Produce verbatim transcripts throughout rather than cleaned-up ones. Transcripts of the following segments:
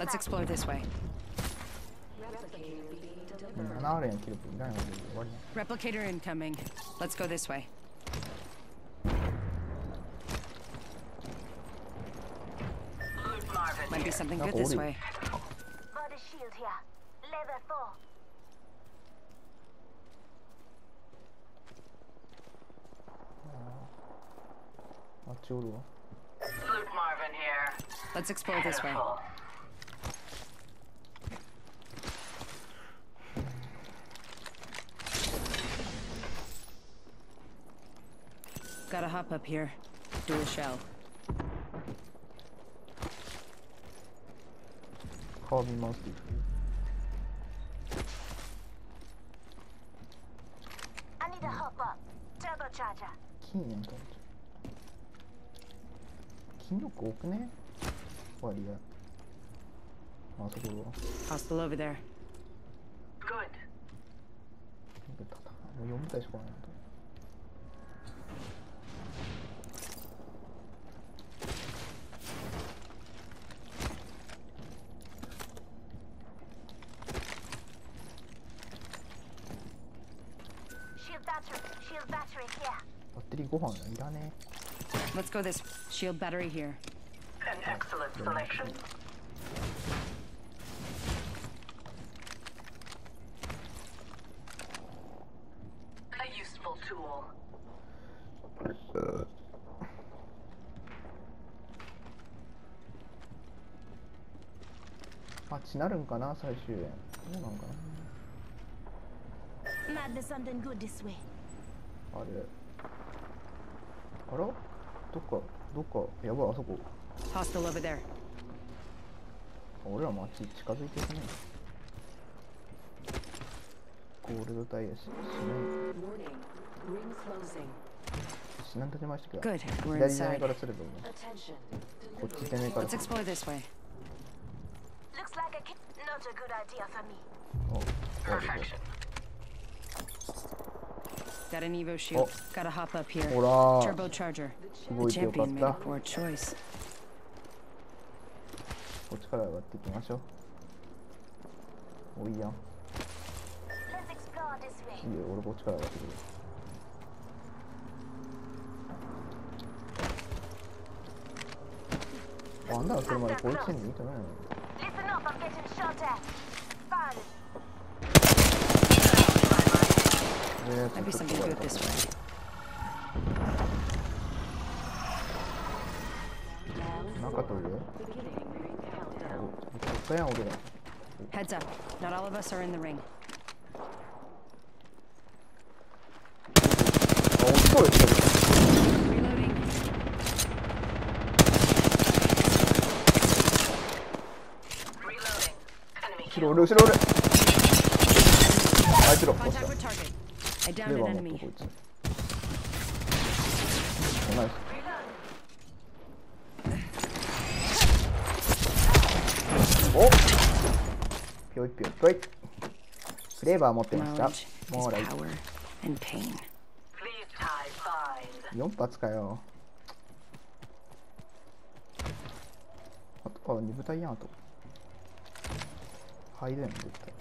Let's explore this way. Replicator incoming. Let's go this way. Might be something good this way. Body shield here. Level four. Luke Marvin here. Let's explore this way. Gotta hop up here. Dual shell. Call me mostly. I need a hop up. Turbocharger. 金やんか。金力多くね？割合。あそこは。 Hostile over there. Good. もうよん体しかないなと。バッテリーご飯いらねえ。 Let's go this shield battery here. An excellent selection. A useful tool. あっちなるんかな最終円。どうなんかな。 Might be something good this way. あれあらどっかどっかやばいあそこ Hostile over there. 俺らもあっち近づいていくね。ゴールドタイヤししないしなんと出ましたけど Good. 左 We're じゃない inside. からすればもうこっちじゃないから Let's explore this way. Looks like a kid. Not a good idea for me. お Perfection. Got an Evo shield. Gotta hop up here. ほら Turbocharger. 動 The いてよかっ champion made た a poor choice. こっちから上がっていきましょう。おいやん Let's explore this way. いいよ俺こっちから上がってくる。あんなのそれまでこいつに見てないの。 Listen up, I'm getting shot at. Fun. Might be something good this way. 中取るよ。あ、そっかやん俺ら。 Heads up. Not all of us are in the ring. あ、遅い。 Reloading. 後ろ俺後ろ俺。あいつら。 Contact with target. I レ downed バ an ー持っ enemy. とこいつ。ナイス。お。ぴょいぴょいぴょい。クレーバー持ってました。 Knowledge もう is らい。 power and pain. Please tie bind. よん発かよ。あと、あ、に部隊やんあと。入れんの絶対。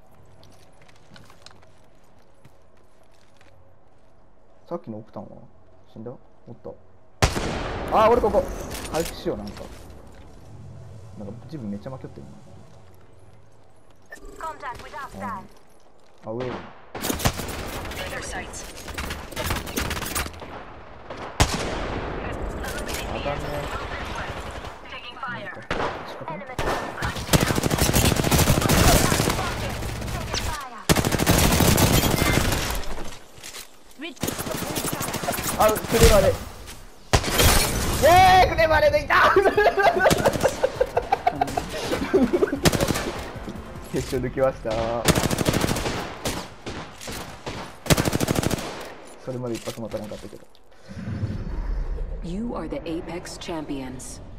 さっきのオクタンは死んだ？おった。あー、俺ここ回復しよう。なんかなんか自分めっちゃ負けってるな。 Contact with outside. あ、上。 Laser sights. あかんね。 Taking fire. 仕方ない。 Enemy. Taking fire. あ、クレバレ。イェーイ、クレバレでいた。決勝抜きました。それまで一発も当たらなかったけど。 You are the Apex champions.